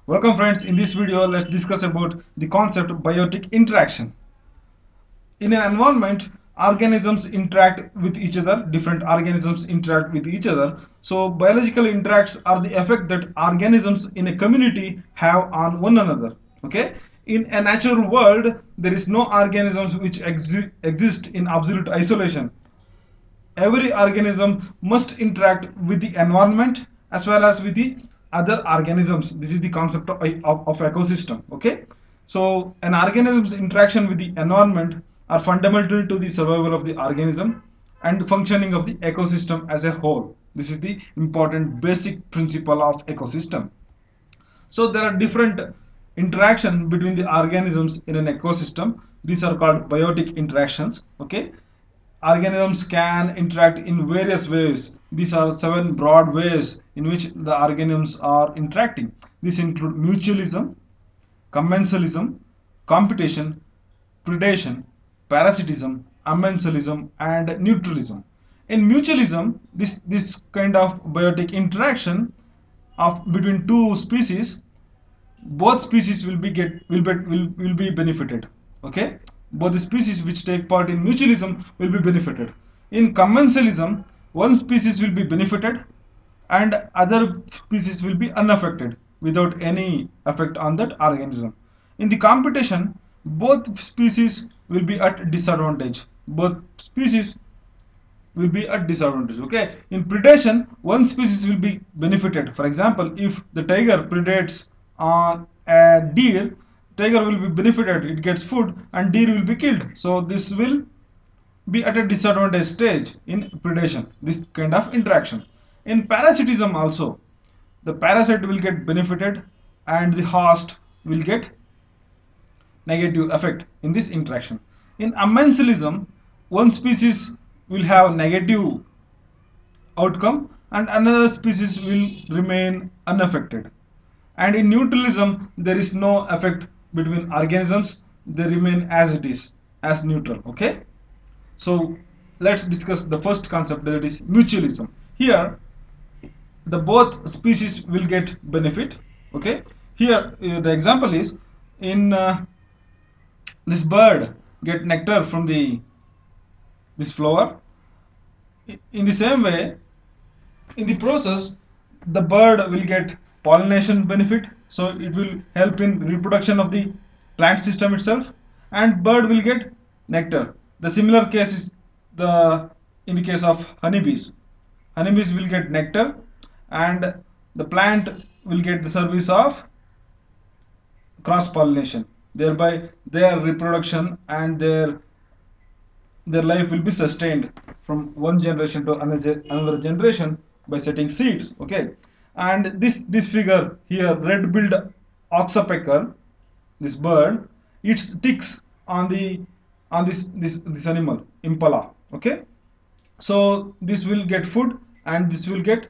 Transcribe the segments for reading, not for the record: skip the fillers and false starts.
Welcome friends, in this video let's discuss about the concept of biotic interaction. In an environment, organisms interact with each other, different organisms interact with each other. So biological interacts are the effect that organisms in a community have on one another. Okay? In a natural world, there is no organisms which exist in absolute isolation. Every organism must interact with the environment as well as with the other organisms. This is the concept of ecosystem. Okay, so an organism's interaction with the environment are fundamental to the survival of the organism and functioning of the ecosystem as a whole. This is the important basic principle of ecosystem. So there are different interaction between the organisms in an ecosystem. These are called biotic interactions. Okay, organisms can interact in various ways. These are 7 broad ways in which the organisms are interacting. These include mutualism, commensalism, competition, predation, parasitism, amensalism, and neutralism. In mutualism, this kind of biotic interaction of between two species, both species will be benefited. Okay, both the species which take part in mutualism will be benefited. In commensalism, one species will be benefited and other species will be unaffected without any effect on that organism. In the competition, both species will be at disadvantage. Both species will be at disadvantage. Okay, in predation, one species will be benefited. For example, if the tiger predates on a deer, tiger will be benefited, it gets food, and deer will be killed. So this will be at a disadvantage stage in predation, this kind of interaction. In parasitism also, the parasite will get benefited and the host will get negative effect in this interaction. In amensalism, one species will have negative outcome and another species will remain unaffected. And in neutralism, there is no effect between organisms, they remain as it is, as neutral. Okay, so let's discuss the first concept, that is mutualism. Here the both species will get benefit. Okay, here the example is in this bird get nectar from this flower. In the same way, in the process, the bird will get pollination benefit, so it will help in reproduction of the plant system itself, and bird will get nectar. The similar case is the in the case of honeybees. Honeybees will get nectar and the plant will get the service of cross pollination, thereby their reproduction and their life will be sustained from one generation to another generation by setting seeds. Okay, and this figure here, red-billed oxpecker, this bird eats ticks on this animal impala. Okay, so this will get food and this will get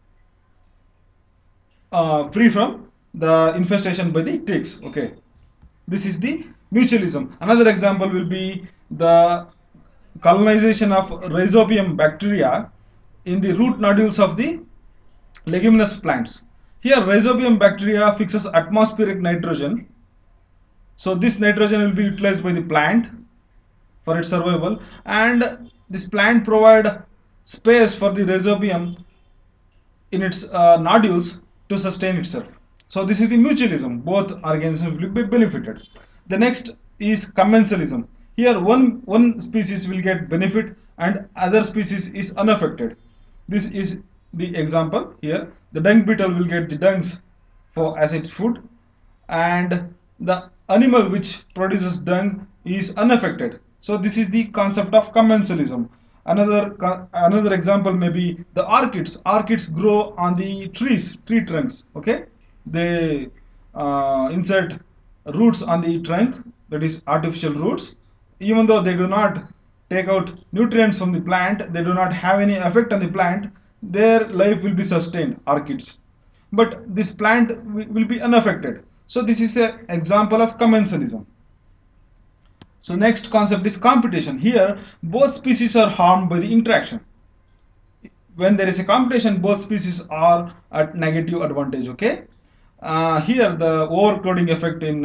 free from the infestation by the ticks. Okay, this is the mutualism. Another example will be the colonization of rhizobium bacteria in the root nodules of the leguminous plants. Here rhizobium bacteria fixes atmospheric nitrogen, so this nitrogen will be utilized by the plant for its survival, and this plant provide space for the rhizobium in its nodules to sustain itself. So this is the mutualism, both organisms will be benefited. The next is commensalism. Here one species will get benefit and other species is unaffected. This is the example here. The dung beetle will get the dungs for as its food, and the animal which produces dung is unaffected. So this is the concept of commensalism. Another example may be the orchids. Orchids grow on the tree trunks. Okay, they insert roots on the trunk, that is artificial roots. Even though they do not take out nutrients from the plant, they do not have any effect on the plant, their life will be sustained, orchids, but this plant will be unaffected. So this is an example of commensalism. So next concept is competition. Here both species are harmed by the interaction. When there is a competition, both species are at negative advantage. Okay, Here the overcrowding effect in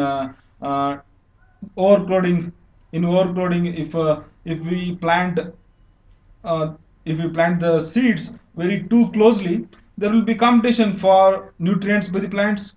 overcrowding overcrowding, if we plant uh, the seeds very too closely, there will be competition for nutrients by the plants,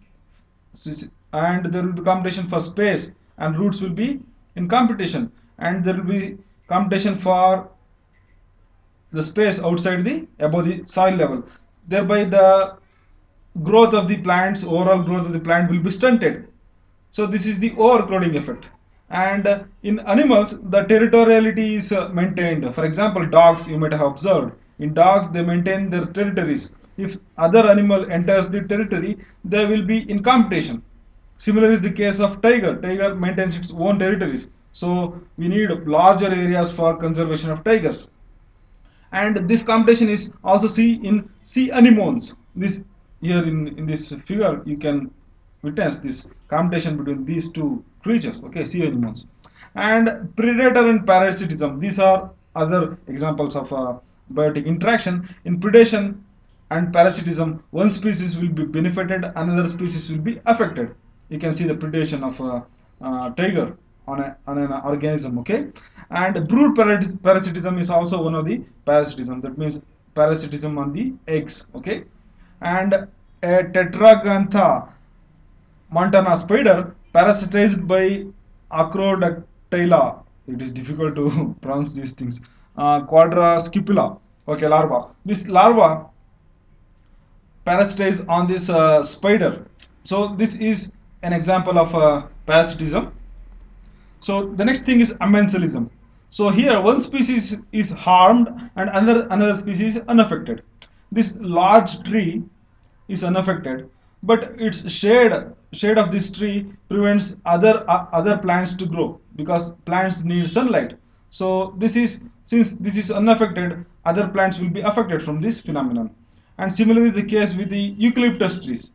and there will be competition for space, and roots will be in competition, and there will be competition for the space outside the above the soil level. Thereby the growth of the plants, overall growth of the plant will be stunted. So this is the overcrowding effect. And in animals, the territoriality is maintained. For example, dogs, you might have observed. In dogs, they maintain their territories. If other animal enters the territory, they will be in competition. Similar is the case of tiger. Tiger maintains its own territories. So we need larger areas for conservation of tigers. And this competition is also seen in sea anemones. This here in this figure you can witness this competition between these two creatures, okay, sea anemones. And predator and parasitism, these are other examples of biotic interaction. In predation and parasitism, one species will be benefited, another species will be affected. You can see the predation of a tiger on an organism, okay. And brood parasitism is also one of the parasitism, that means parasitism on the eggs, okay. And a tetragantha montana spider parasitized by Acrodactyla, it is difficult to pronounce these things, quadrascipula, okay, larva. This larva parasitize on this spider. So this is an example of parasitism. So the next thing is amensalism. So here one species is harmed and another species is unaffected. This large tree is unaffected, but its shade of this tree prevents other plants to grow, because plants need sunlight. So this is, since this is unaffected, other plants will be affected from this phenomenon. And similarly is the case with the eucalyptus trees.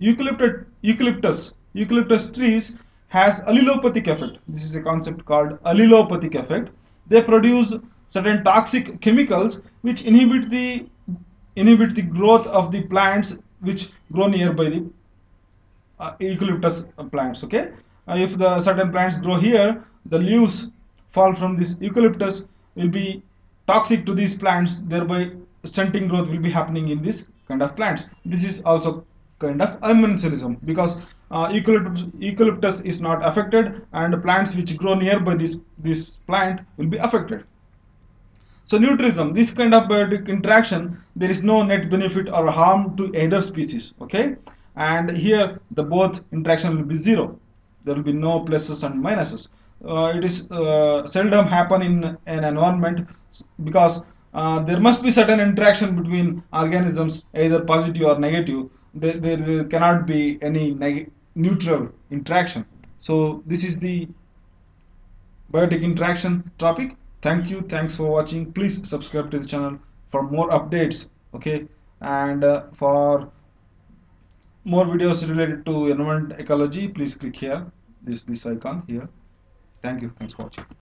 Eucalyptus trees has allelopathic effect. This is a concept called allelopathic effect. They produce certain toxic chemicals which inhibit the growth of the plants which grow nearby the eucalyptus plants, okay. If the certain plants grow here, the leaves fall from this eucalyptus will be toxic to these plants, thereby stunting growth will be happening in this kind of plants. This is also kind of amensalism, because eucalyptus is not affected and plants which grow nearby this plant will be affected. So neutrism, this kind of biotic interaction, there is no net benefit or harm to either species, okay. And here the both interaction will be zero. There will be no pluses and minuses. It is seldom happen in an environment, because there must be certain interaction between organisms, either positive or negative. There cannot be any neutral interaction. So this is the biotic interaction topic. Thank you, thanks for watching. Please subscribe to the channel for more updates, okay. And for more videos related to environment ecology, please click here, this icon here. Thank you, thanks for watching.